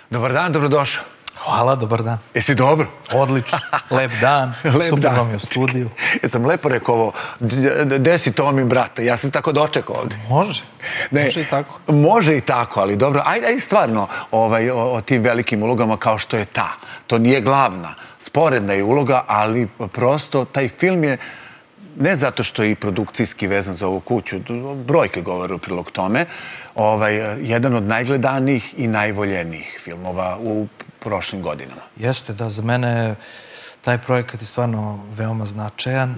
Dobar dan, dobrodošao. Hvala, dobar dan. Jesi dobro? Odlično, lep dan, super vam je u studiju. Jesam lepo rekao ovo, gde si Tomin brata? Ja sam tako dočekao ovdje. Može, može i tako. Može i tako, ali dobro. Ajde stvarno o tim velikim ulogama kao što je ta. To nije glavna, sporedna je uloga, ali prosto taj film je, ne zato što je i produkcijski vezan za ovu kuću, brojke govore u prilog tome, jedan od najgledanijih i najvoljenijih filmova u prošlim godinama. Jeste, da, za mene taj projekat je stvarno veoma značajan.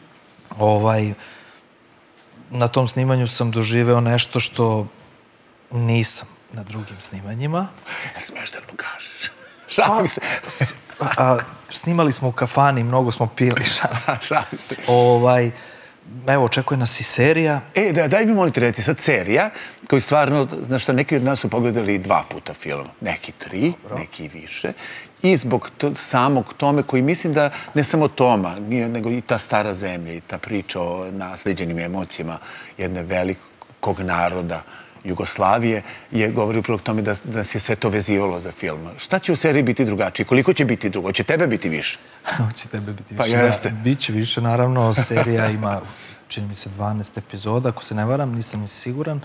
Na tom snimanju sam doživeo nešto što nisam na drugim snimanjima. Smiješ da mu kažeš? Šalim se. Snimali smo u kafani, mnogo smo pili. Šalim se. Evo, očekuje nas i serija. Daj mi molite reći, sad serija, koji stvarno, znaš šta, neki od nas su pogledali 2 puta film, neki 3, neki više, i zbog samog tome koji mislim da, ne samo Toma, nego i ta stara zemlja i ta priča o nasleđenim emocijama jedne velikog naroda Jugoslavije, govori upravo tome da nas je sve to vezivalo za film. Šta će u seriji biti drugačije? Koliko će biti drugo? Će tebe biti više? Će tebe biti više. Pa jeste. Biće više, naravno. Serija ima, čini mi se, 12 epizoda, ako se ne varam, nisam ni siguran.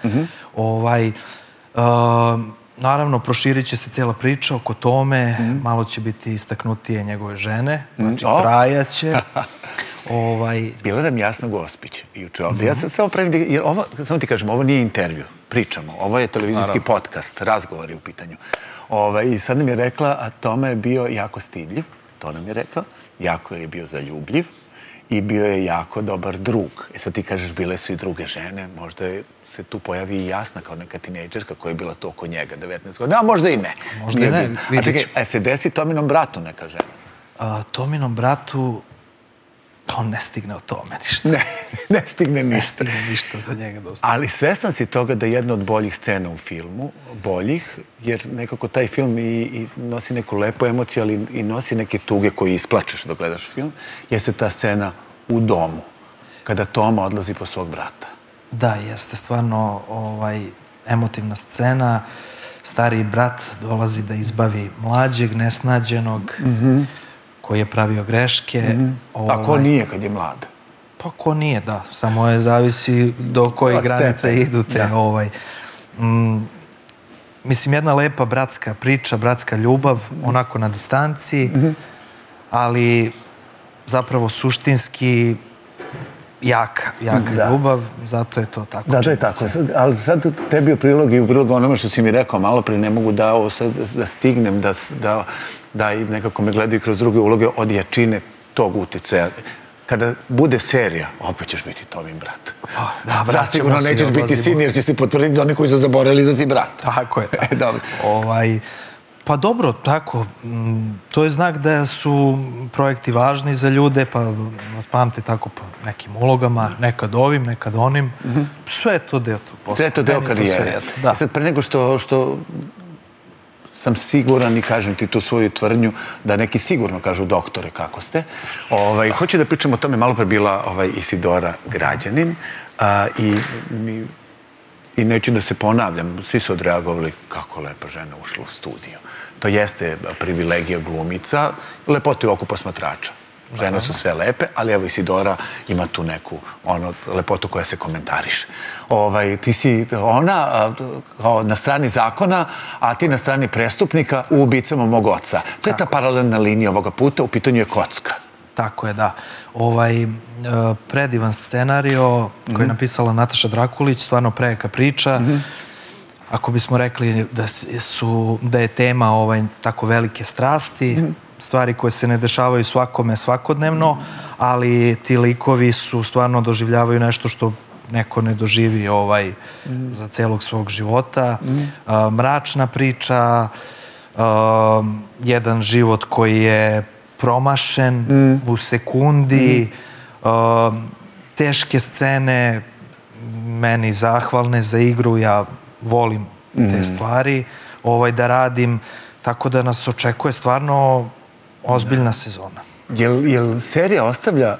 Naravno, proširit će se cijela priča oko tome, malo će biti istaknutije njegove žene, znači trajaće. Bila nam Jasna Gospić juče ovdje. Ja sad samo pravim, jer samo ti kažem, ovo nije intervju, pričamo. Ovo je televizijski podcast, razgovor je u pitanju. I sad nam je rekla, a Toma je bio jako stidljiv, to nam je rekla, jako je bio zaljubljiv i bio je jako dobar drug. Sad ti kažeš, bile su i druge žene, možda se tu pojavi i Jasna kao neka tinejdžerka koja je bila to oko njega 19 godina, a možda i ne. Možda i ne, a čekaj, se desi Tominom bratu neka žena? Tominom bratu, on ne stigne o tome ništa. Ne stigne ništa. Ne stigne ništa za njega dosta. Ali svestan si toga da je jedna od boljih scena u filmu, boljih, jer nekako taj film i nosi neku lepu emociju, ali i nosi neke tuge koje isplačeš dok gledaš film, jeste ta scena u domu, kada Toma odlazi po svog brata. Da, jeste stvarno emotivna scena. Stariji brat dolazi da izbavi mlađeg, nesnađenog, koji je pravio greške. A ko nije kad je mlad? Pa ko nije, da. Samo je zavisi do koje granice idu te. Mislim, jedna lepa bratska priča, bratska ljubav, onako na distanci, ali zapravo suštinski jaka ljubav, zato je to tako. Da, to je tako. Ali sad tebi u prilog i u prilog onome što si mi rekao malo prije, ne mogu da stignem, da nekako me gledaju kroz druge uloge od jačine tog uticaja. Kada bude serija, opet ćeš biti Tomin brat. Zasigurno nećeš biti sin, jer će se potvrditi da oni koji su zaboravili da si brat. Tako je. Pa dobro, tako. To je znak da su projekti važni za ljude, pa vas pamte tako po nekim ulogama, nekad ovim, nekad onim. Sve je to deo tog posla. Sve je to deo karijere. Sad, pre nego što sam siguran i kažem ti tu svoju tvrdnju, da neki sigurno kažu doktore kako ste. Hoću da pričam o tome, malo pre bila Isidora Građanin i neću da se ponavljam, svi su odreagovali kako lepa žena ušla u studiju. To jeste privilegija glumica, lepote u oku posmatrača. Žene su sve lepe, ali evo Isidora ima tu neku lepotu koja se komentariše. Ti si ona na strani zakona, a ti na strani prestupnika u Ubicama mog oca. To je ta paralelna linija ovoga puta, u pitanju je kocka. Tako je, da. Predivan scenario koji je napisala Nataša Drakulić, stvarno prejaka priča. Ako bismo rekli da je tema tako velike strasti, stvari koje se ne dešavaju svakome svakodnevno, ali ti likovi su stvarno doživljavaju nešto što neko ne doživi za celog svog života. Mračna priča, jedan život koji je promašen u sekundi, teške scene, meni zahvalne za igru, ja volim te stvari da radim, tako da nas očekuje stvarno ozbiljna sezona. Jel serija ostavlja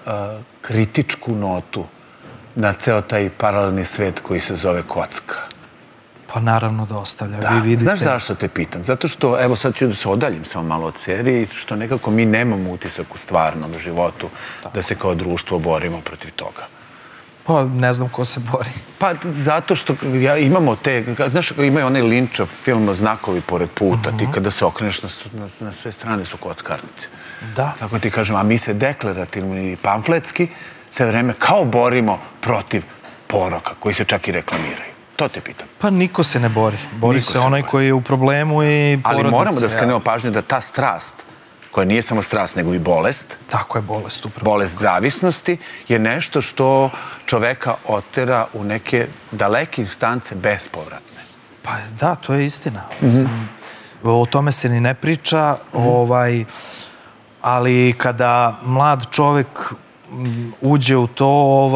kritičku notu na ceo taj paralelni svet koji se zove kocka? Pa naravno da ostavlja. Vi vidite... Znaš zašto te pitam? Zato što, evo sad ću da se odaljim samo malo od serije, što nekako mi nemamo utisak u stvarnom životu da se kao društvo borimo protiv toga. Pa ne znam ko se bori. Pa zato što imamo te, znaš, imaju onaj Linčov film Znakovi pored puta, ti kada se okreneš na sve strane su kockarnice. Da. Kako ti kažem, a mi se deklarativno i pamfletski sve vreme kao borimo protiv poroka koji se čak i reklamiraju. To te pitam. Pa niko se ne bori. Bori se onaj koji je u problemu i porodice. Ali moramo da skrenemo pažnju da ta strast, koja nije samo strast, nego i bolest. Tako je, bolest upravo. Bolest zavisnosti je nešto što čoveka otera u neke daleke instance bespovratne. Pa da, to je istina. O tome se ni ne priča, ali kada mlad čovek uđe u to,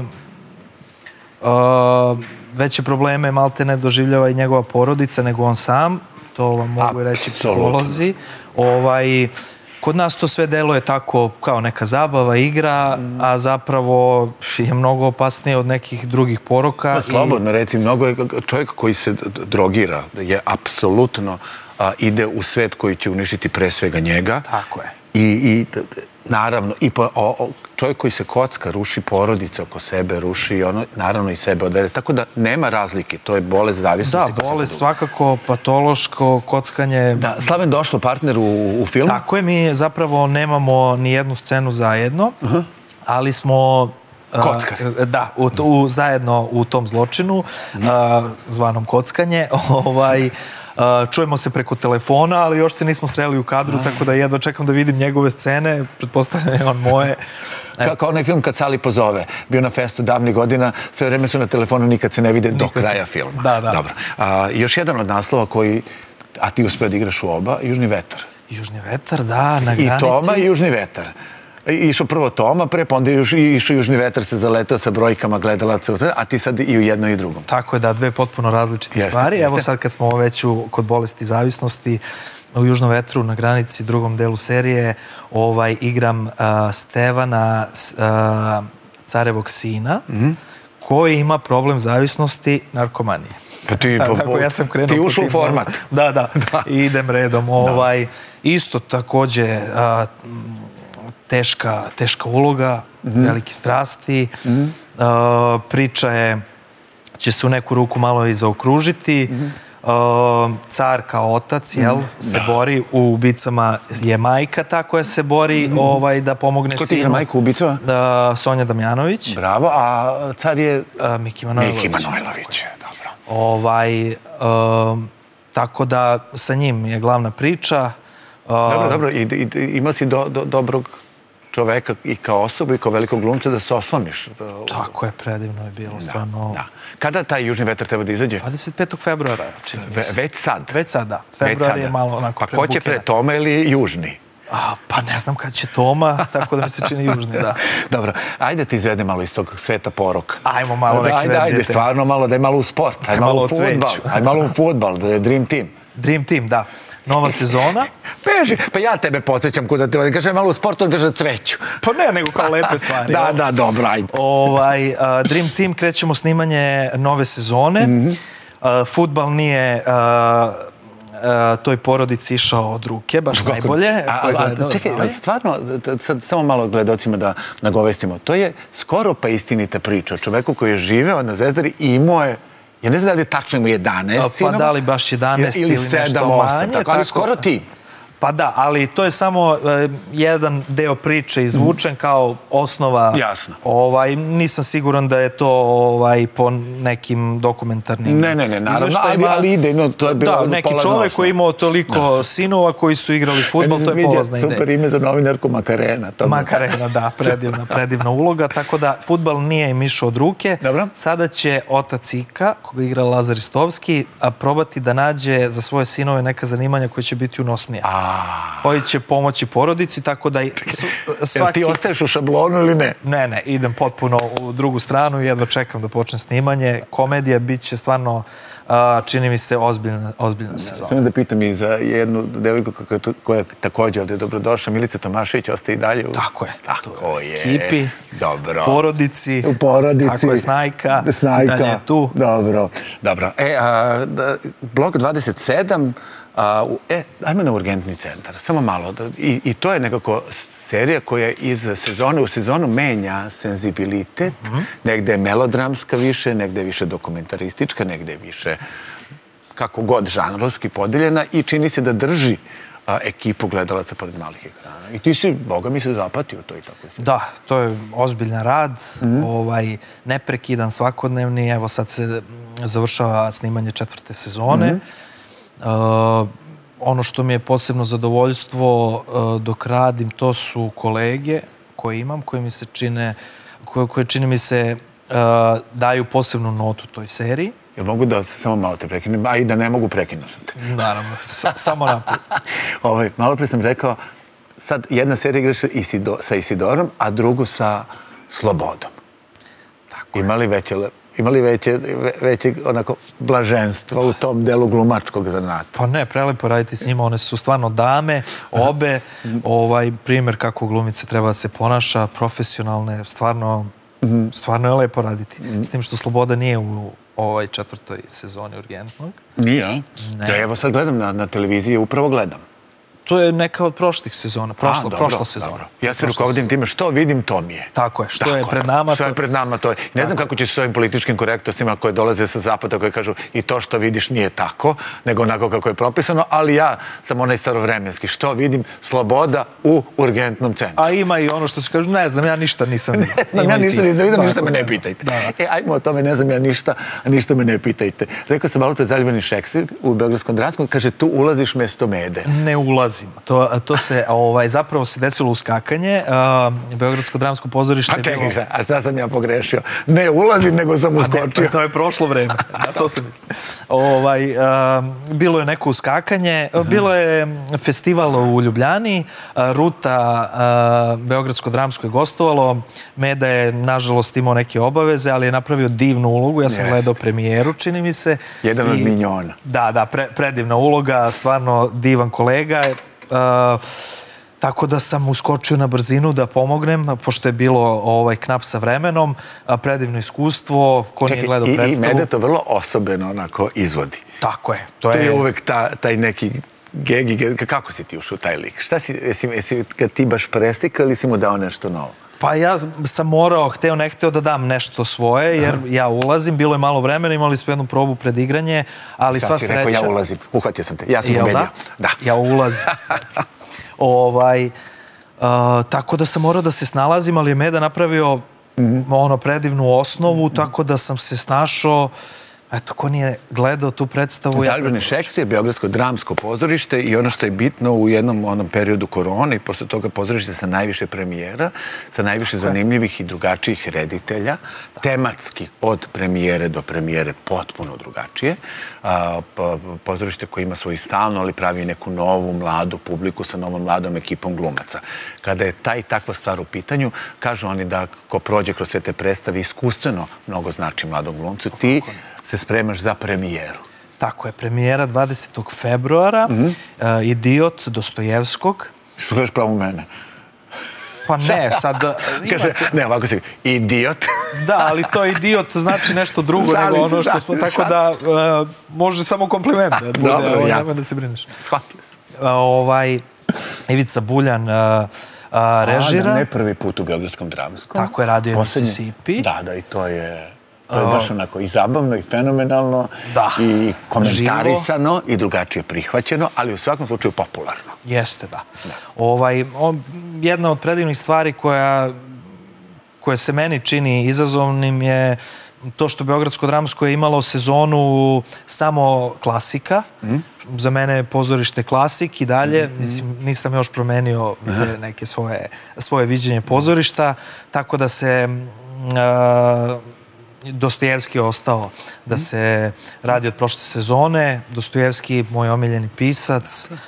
veće probleme malte ne doživljava i njegova porodica, nego on sam. To vam mogu reći psiholozi. Kod nas to sve deluje tako kao neka zabava, igra, a zapravo je mnogo opasnije od nekih drugih poroka. Slobodno reci, mnogo je čovjek koji se drogira, je apsolutno ide u svet koji će uništiti pre svega njega. Tako je. I naravno, i čovjek koji se kocka, ruši porodice oko sebe, ruši naravno i sebe odvede. Tako da nema razlike, to je bolest zavisnosti. Da, bolest svakako, patološko, kockanje. Da, Slaven došlo partner u filmu? Tako je, mi zapravo nemamo ni jednu scenu zajedno, ali smo... Kockar. Da, zajedno u tom zločinu, zvanom kockanje, čujemo se preko telefona, ali još se nismo sreli u kadru, tako da jedva čekam da vidim njegove scene, pretpostavljam on moje. Kao onaj film Kad Sali pozove, bio na festu davnih godina, sve vreme su na telefonu, nikad se ne vide do kraja filma. Da, da. Dobro. Još jedan od naslova koji, a ti uspeo da igraš u oba, Južni vetar. Južni vetar, da, na granici. I Toma i Južni vetar. Išao prvo Toma, pre pa onda išao Južni vetar, se zaletao sa brojkama gledalaca, a ti sad i u jednom i drugom. Tako je, da, dve potpuno različite stvari. Evo sad kad smo već kod bolesti zavisnosti, u Južnom vetru na granici, drugom delu serije, igram Stevana, carevog sina, koji ima problem zavisnosti narkomanije. Pa ti ušao u format. Da, da, idem redom. Isto takođe teška uloga, velike strasti. Priča će se u neku ruku malo i zaokružiti. Car kao otac, se bori, u Ubicama je majka ta koja se bori da pomogne sinu. Ko ti igra majku u Ubicama? Sonja Damjanović. Bravo, a car je? Miki Manojlović. Miki Manojlović, dobro. Tako da sa njim je glavna priča. Dobro, dobro, imao si dobrog čoveka i kao osobu i kao velikog glumca da se osloniš. Tako je, predivno je bilo, stvarno. Kada taj Južni vetar treba da izađe? 25. februara, čini mi se. Već sad? Već sad, da. Februar je malo onako prebukiran. Pa ko će pre Toma ili Južni? Pa ne znam kad će Toma, tako da mi se čini Južni, da. Dobro, ajde ti izvede malo iz tog sveta poroka. Ajmo malo neki vedete. Ajde, stvarno malo, daj malo u sport, aj malo u fudbal, aj malo u fudbal, Dream Team. Dream Team, da. Nova sezona. Pa ja tebe podsjećam kuda te kaže malo u sportu, on kaže cveću. Pa ne, nego kao lepe stvari. Da, dobro, ajde. Dream Team, krećemo snimanje nove sezone. Fudbal nije toj porodici išao od ruke, baš najbolje. Čekaj, stvarno, sad samo malo gledocima da nagovestimo, to je skoro pa istinita priča o čoveku koji je živeo na Zvezdari i imao je, ja ne znam da li je tačno imao 11 sinova. Pa da li baš 11 ili nešto manje. Ali skoro ti. Pa da, ali to je samo jedan deo priče izvučen kao osnova. Jasno. Nisam siguran da je to po nekim dokumentarnim izveštajima. Ne, naravno, ali ide, to je bilo polazna osnova. Da, neki čovek koji je imao toliko sinova koji su igrali fudbal, to je polazna ideja. Super ime za novinarku Makarena. Makarena, da, predivna uloga, tako da fudbal nije im išao od ruke. Sada će otac Ika, koga igra Lazar Istovski, probati da nađe za svoje sinove neka zanimanja koje će biti unosnija. koji će pomoći porodici, tako da Jel ti ostaješ u šablonu ili ne? Ne, idem potpuno u drugu stranu i jedva čekam da počne snimanje. Komedija bit će stvarno, čini mi se, ozbiljna sezona. Samo da pitam i za jednu devojku koja je također ovdje dobrodošla, Milica Tomašević, ostaje i dalje u... Tako je. Tako je. Ekipi, dobro. Porodici. U porodici. Tako je, Snajka. Dalje je tu. Dobro. Blok 27, ajmo na Urgentni centar, samo malo. I to je nekako serija koja iz sezone u sezonu menja senzibilitet. Negde je melodramska više, negde je više dokumentaristička, negde je više kako god žanrovski podeljena i čini se da drži ekipu gledalaca pored malih ekrana. I ti si, Boga mi, se zapatio to i tako se. Da, to je ozbiljan rad, neprekidan, svakodnevni. Evo sad se završava snimanje 4. sezone. Ono što mi je posebno zadovoljstvo dok radim, to su kolege koje imam, koje mi se čini mi se daju posebnu notu toj seriji. Jel mogu da samo malo te prekinem? A i da ne mogu, prekinuo sam te. Naravno, samo napred. Malo prije sam rekao, sad jedna serija igraš sa Isidorom, a drugu sa Slobodom. Imali veće onako blaženstva u tom delu glumačkog zanata? Pa ne, prelepo raditi s njima. One su stvarno dame, obe. Primjer kako glumice treba da se ponaša, profesionalne, stvarno je lepo raditi. S tim što Sloboda nije u ovoj 4. sezoni Urgentnog. Nije, a? Da, evo sad gledam na televiziji, upravo gledam. To je neka od prošlih sezona, prošla sezona. Ja se rukovodim time, što vidim, to mi je. Tako je, što je pred nama... Što je pred nama, to je. Ne znam kako će s ovim političkim korektnostima koje dolaze sa zapada, koje kažu i to što vidiš nije tako, nego onako kako je propisano, ali ja sam onaj starovremenski. Što vidim, Sloboda u Urgentnom centru. A ima i ono što se kažu, ne znam, ja ništa nisam vidio. Ne znam, ja ništa nisam vidio, ništa me ne pitajte. Ajmo o tome, ne znam ja ništa, a ništa me ne pitajte. Rekao sam malo pred Zaljubljeni Šekspir u Beogradskom Dramskom, kaže, tu ulaziš mesto Mede. Ne ulazim. To se, zapravo se desilo uskakanje. Beogradsko dramsko pozorište je bilo... Pa čekaj, a šta sam ja pogrešio? Ne ulazim, nego sam uskočio. To je prošlo vreme. To se misli. Bilo je neko uskakanje. Bilo je festival u Ljubljani. Ruta Beogradsko dramsko je gostovalo. Meda je, nažalost, imao neke obaveze, ali je napravio divnu ulogu. Ja sam gledao premijeru, čini mi se. Jedan od minjona. Da, predivna uloga. Stvarno divan kolega. Tako da sam uskočio na brzinu da pomognem, pošto je bilo knap sa vremenom, predivno iskustvo, ko nije gledao predstavu. I Meda to vrlo osobeno onako izvodi. Tako je. To je uvek taj neki gegi, kako si ti ušao u taj lik? Šta si, jesi ga ti baš preslikao ili si mu dao nešto novo? Pa ja sam morao, ne hteo da dam nešto svoje, jer ja ulazim, bilo je malo vremena, imali smo jednu probu pred igranje, ali sva sreća... Sad si rekao, ja ulazim, uhvatio sam te, ja sam ubedio. Da, ja ulazim. Tako da sam morao da se snalazim, ali je Meda napravio predivnu osnovu, tako da sam se snašao. Eto, ko nije gledao tu predstavu... Zaljubljeni Šekspir, Beogradsko dramsko pozorište i ono što je bitno u jednom periodu korone i posle toga pozorište sa najviše premijera, sa najviše zanimljivih i drugačijih reditelja, tematski od premijere do premijere potpuno drugačije. Pozorište koje ima svoju stalno, ali pravi neku novu, mladu publiku sa novom mladom ekipom glumaca. Kada je takva stvar u pitanju, kažu oni da ko prođe kroz sve te predstave, iskustveno mnogo znači mladom glumcu. Ti se spremaš za premijeru. Tako je, premijera 20. februara, Idiot Dostojevskog. Što kažeš pravo mene? Pa ne, sad... Kaže, ne, ovako si, idiot. Da, ali to idiot znači nešto drugo nego ono što smo, tako da može samo kompliment. Dobro, nema da se brineš. Shvatio sam. Ivica Buljan režira. Ne prvi put u Beogradskom dramskom. Tako je, radio je Mississippi. Da, i to je baš onako i zabavno i fenomenalno i komentarisano i drugačije prihvaćeno, ali u svakom slučaju popularno. Jeste, da. Jedna od predivnih stvari koja se meni čini izazovnim je to što Beogradsko dramsko je imalo sezonu samo klasika. Za mene je pozorište klasik i dalje. Nisam još promenio neke svoje viđenje pozorišta, tako da se Dostojevski je ostao da se radi od prošle sezone. Dostojevski, moj omiljeni pisac.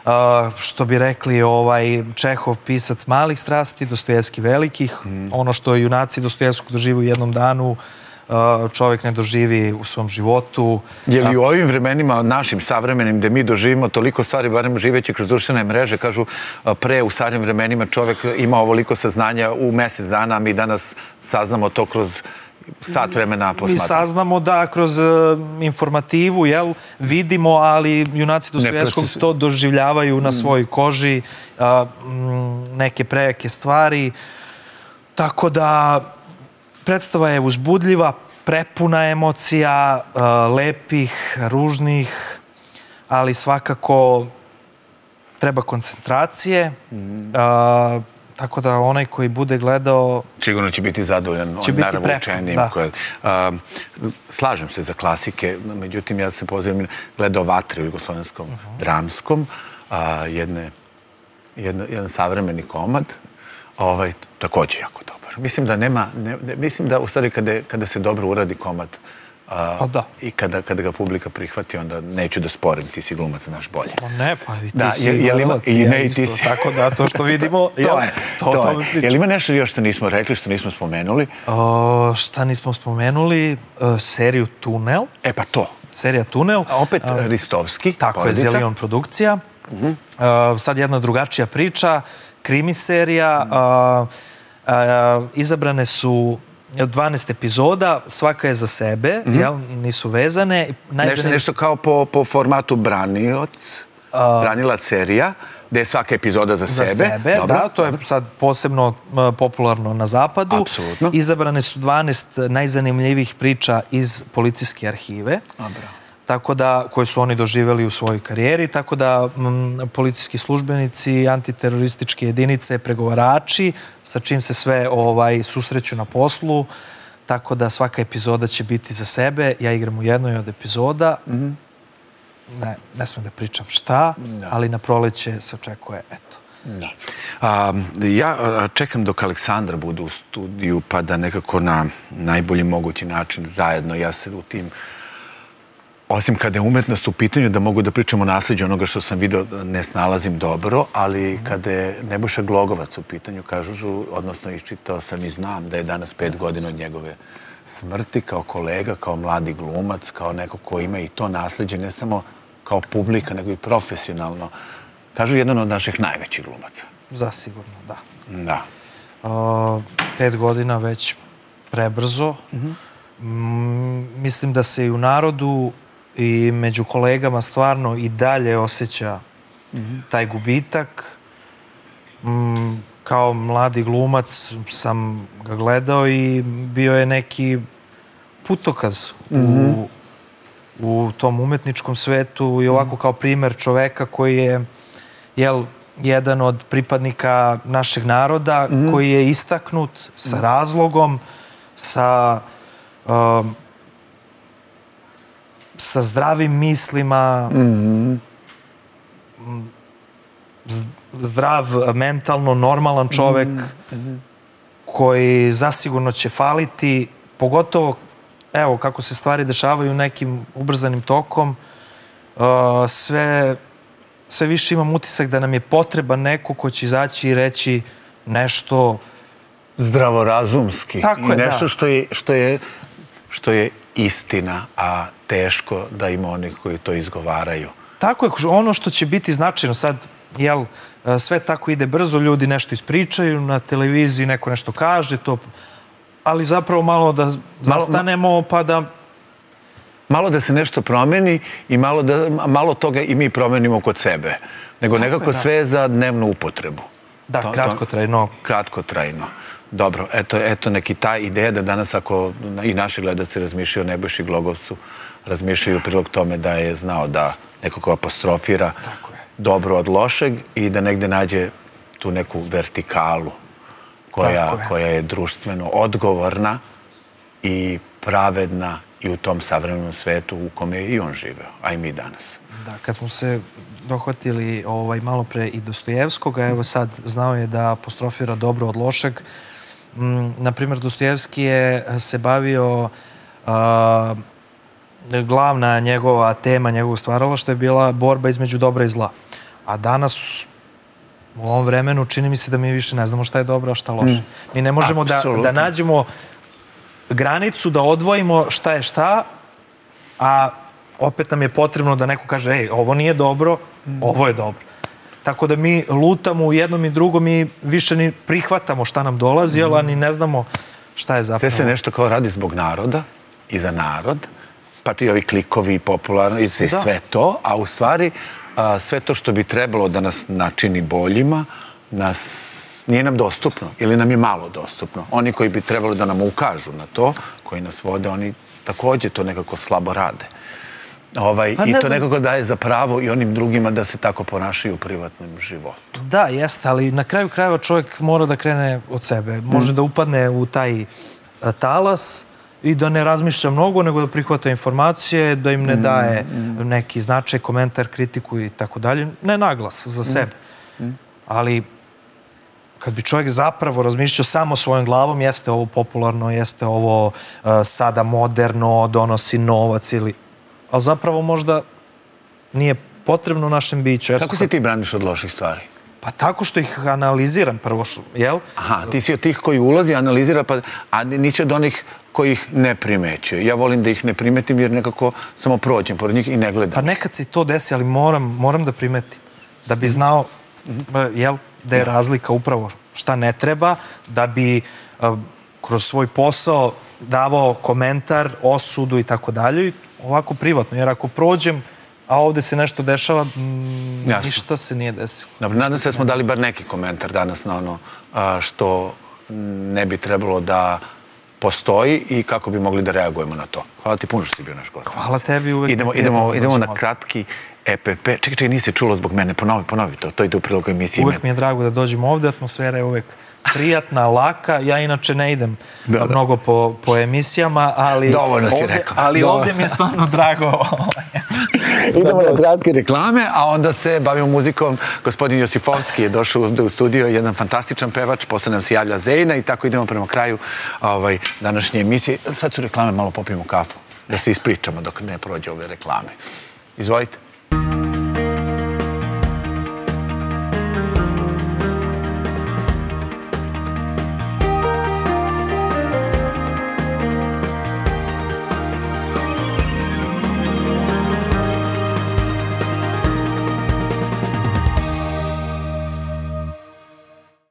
što bi rekli Čehov pisac malih strasti, Dostojevski velikih. Ono što junaci Dostojevskog dožive u jednom danu, čovjek ne doživi u svom životu. Je li u ovim vremenima, našim savremenim, gde mi doživimo toliko stvari, barem živeći kroz društvene mreže, kažu pre u starim vremenima čovjek ima ovoliko saznanja u mjesec dana, a mi danas saznamo to kroz sat vremena posmatramo. Mi saznamo da kroz informativu vidimo, ali junaci Dostojevskog to doživljavaju na svojoj koži, neke prejake stvari. Tako da predstava je uzbudljiva, prepuna emocija, lepih, ružnih, ali svakako treba koncentracije. Tako da onaj koji bude gledao... Sigurno će biti zadovoljan, naravno učenijim. Slažem se za klasike, međutim ja se pozivam gledao Vatre u jugoslovenskom dramskom, jedan savremeni komad, također jako dobar. Mislim da u stvari kada se dobro uradi komad i kada ga publika prihvati, onda neću da sporim, ti si glumac, znaš bolje. Ne, pa i ti si gledalac, ja isto. Tako da, to što vidimo... To je. Je li ima nešto još što nismo rekli, što nismo spomenuli? Šta nismo spomenuli? Seriju Tunel. E pa to. Serija Tunel. A opet Ristovski, tako je, Zelion produkcija. Sad jedna drugačija priča, krimi serija. Izabrane su 12 epizoda, svaka je za sebe, nisu vezane. Nešto kao po formatu Branilac serija, gde je svaka epizoda za sebe. Za sebe, da, to je sad posebno popularno na zapadu. Apsolutno. Izabrane su 12 najzanimljivih priča iz policijske arhive. Tako da, koje su oni doživjeli u svojoj karijeri, tako da policijski službenici, antiterorističke jedinice, pregovarači, sa čim se sve susreću na poslu, tako da svaka epizoda će biti za sebe. Ja igram u jednoj od epizoda, ne smijem da pričam šta, ali na proleće se očekuje, eto. Ja čekam dok Aleksandra bude u studiju, pa da nekako na najbolji mogući način zajedno, ja se u tim... Osim kada je umetnost u pitanju, da mogu da pričam o nasljeđu onoga što sam vidio, ne snalazim dobro, ali kada je Nebojša Glogovac u pitanju, kažu, odnosno iščitao sam i znam da je danas 5 godina od njegove smrti, kao kolega, kao mladi glumac, kao neko ko ima i to nasljeđe, ne samo kao publika, nego i profesionalno. Kažu, jedan od naših najvećih glumaca. Zasigurno, da. Da. 5 godina već prebrzo. Mislim da se i u narodu i među kolegama stvarno i dalje osjeća taj gubitak. Kao mladi glumac sam ga gledao i bio je neki putokaz u tom umetničkom svetu i ovako kao primer čoveka koji je jedan od pripadnika našeg naroda, koji je istaknut sa razlogom, sa zdravim mislima, zdrav, mentalno, normalan čovek koji zasigurno će faliti, pogotovo, evo, kako se stvari dešavaju nekim ubrzanim tokom, sve više imam utisak da nam je potreban neko ko će izaći i reći nešto zdravorazumski i nešto što je istina, a teško da ima onih koji to izgovaraju. Tako je, ono što će biti značajno sad, sve tako ide brzo, ljudi nešto ispričaju, na televiziji neko nešto kaže, ali zapravo malo da zastanemo pa da... Malo da se nešto promeni i malo toga i mi promenimo kod sebe, nego nekako sve za dnevnu upotrebu. Da, kratkotrajno. Kratkotrajno. Dobro, eto neki ta ideja da danas ako i naši gledalci razmišljaju o Nebojši Glogovcu, razmišljaju u prilog tome da je znao da nekako apostrofira dobro od lošeg i da negde nađe tu neku vertikalu koja je društveno odgovorna i pravedna i u tom savremenom svetu u kome je i on živeo, a i mi danas. Da, kad smo se dohvatili malo pre i Dostojevskoga, evo sad znao je da apostrofira dobro od lošeg. Naprimjer, Dostojevski je se bavio, glavna njegova tema, njegovog stvaralaštva je bila borba između dobra i zla. A danas, u ovom vremenu, čini mi se da mi više ne znamo šta je dobro, a šta loše. Mi ne možemo da nađemo granicu, da odvojimo šta je šta, a opet nam je potrebno da neko kaže, ej, ovo nije dobro, ovo je dobro. Tako da mi lutamo u jednom i drugom i više ni prihvatamo šta nam dolazi, ali ni ne znamo šta je zapravo. Sve se nešto kao radi zbog naroda i za narod, pa i ovi klikovi, popularno, i sve to, a u stvari sve to što bi trebalo da nas načini boljima, nije nam dostupno ili nam je malo dostupno. Oni koji bi trebalo da nam ukažu na to, koji nas vode, oni također to nekako slabo rade. I to nekako daje za pravo i onim drugima da se tako ponašaju u privatnom životu. Da, jeste, ali na kraju krajeva čovjek mora da krene od sebe. Može da upadne u taj talas i da ne razmišlja mnogo, nego da prihvata informacije, da im ne daje neki značaj, komentar, kritiku i tako dalje. Ne naglas za sebe. Ali kad bi čovjek zapravo razmišljao samo svojom glavom, jeste ovo popularno, jeste ovo sada moderno, donosi novac ili... Ali zapravo možda nije potrebno našem biću. Kako se ti braniš od loših stvari? Pa tako što ih analiziram prvo, jel? Aha, ti si od tih koji ulazi, analizira, a nisi od onih koji ih ne primećuje. Ja volim da ih ne primetim jer nekako samo prođem pored njih i ne gledam. Pa nekad se to desi, ali moram da primetim. Da bi znao, jel, da je razlika upravo šta ne treba, da bi kroz svoj posao davao komentar, osudu i tako dalje, ovako privatno, jer ako prođem, a ovdje se nešto dešava, ništa se nije desilo. Dobro, nadam se da smo dali bar neki komentar danas na ono što ne bi trebalo da postoji i kako bi mogli da reagujemo na to. Hvala ti puno što si bio naš gost. Hvala tebi uvek. Idemo na kratki EPP. Čekaj, nisi čulo zbog mene, ponovi to. To ide u prilog emisiji. Uvek mi je drago da dođemo ovdje, atmosfera je uvek prijatna, laka. Ja inače ne idem mnogo po emisijama, ali... Dovoljno si rekao. Ali ovdje mi je stvarno drago. Idemo na kratke reklame, a onda se bavimo muzikom. Gospodin Josifovski je došao u studio, jedan fantastičan pevač, posle nam se javlja Zejna i tako idemo prema kraju današnje emisije. Sad su reklame, malo popijemo kafu, da se ispričamo dok ne prođe ove reklame. Izvolite.